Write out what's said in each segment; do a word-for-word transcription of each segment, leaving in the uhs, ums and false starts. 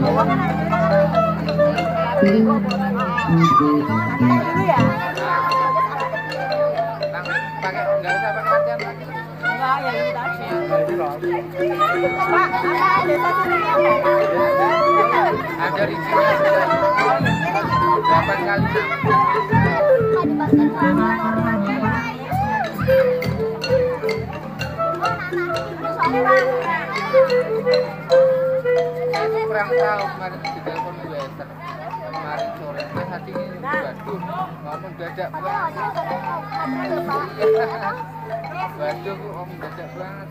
dulu ya. Pakai enggak usah pakai latihan lagi. Enggak, ya ini tadi. Pak, ada desa sini ya? Ada rincinya delapan kali saya kurang tahu kemarin di telepon Wester kemarin sore saya hati ini waduh ngomong dadak banget waduh ngomong dadak banget.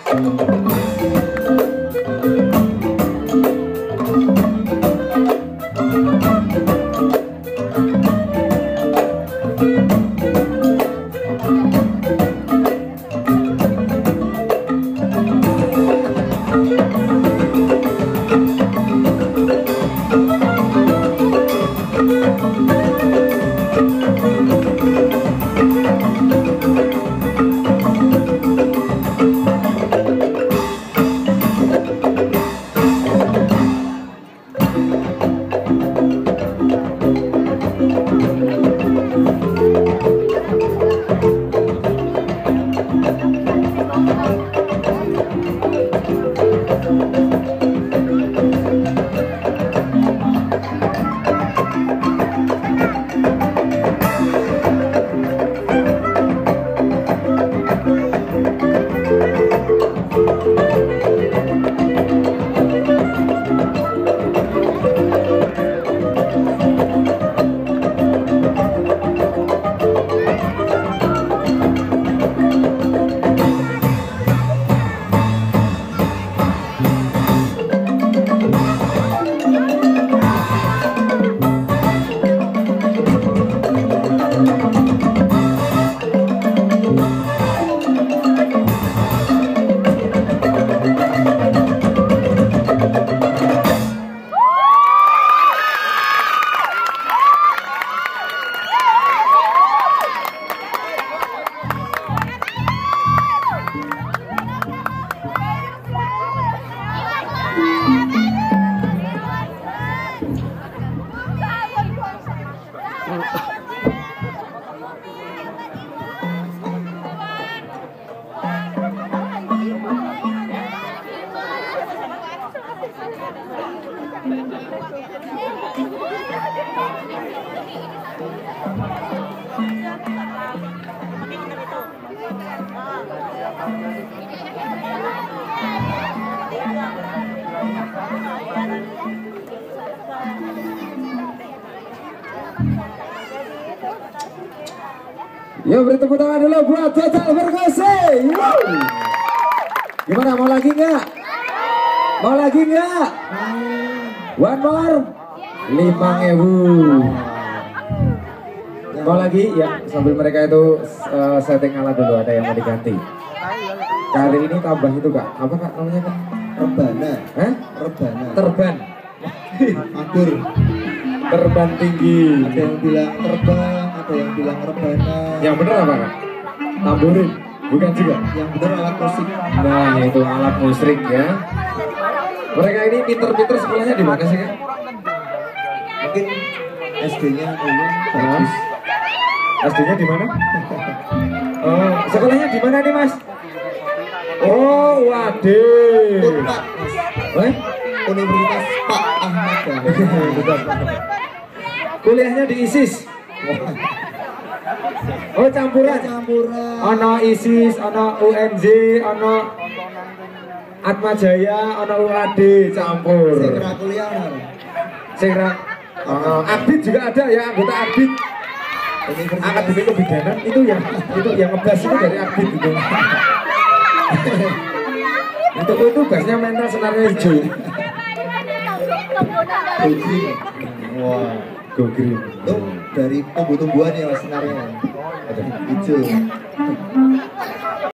Ya, beri tepuk tangan dulu buat Total Perkasi. Wow. Gimana, mau lagi nggak? Mau lagi nggak? One more. Lima ribu. Mau lagi? Ya, sambil mereka itu uh, setting alat dulu, ada yang mau diganti. Kali ini tambah itu kak, apa kak namanya kak? Rebana. Hah? Rebana. Terban. Anggur. Terban tinggi. Ada yang bilang terbang, ada yang bilang rebana. Yang bener apa kak? Tamburin? Bukan juga? Yang bener alat musik. Nah itu alat musik ya. Mereka ini pinter-pinter sekolahnya di mana sih kak? Mungkin S D-nya dulu bagus. S D-nya di mana? Oh, sekolahnya di mana nih mas? Oh, waduh. Unpad, Eh? Universitas Pak Ahmad Dhani. Kuliahnya di ISIS. Oh, campuran. Campuran. Ono ISIS, ono U N J, ono Atmajaya, ono U A D, campur. Segera kuliah benar. Segera. Oh, Abid juga ada ya, anggota Abid. Universitas Akademi Kebidanan itu yang itu yang ngebas itu dari Abid itu. Itu itu basnya mental senarnya hijau. Go Green. Wah, Go Green. itu dari tumbuh-tumbuhan ya mas senarnya. Hijau.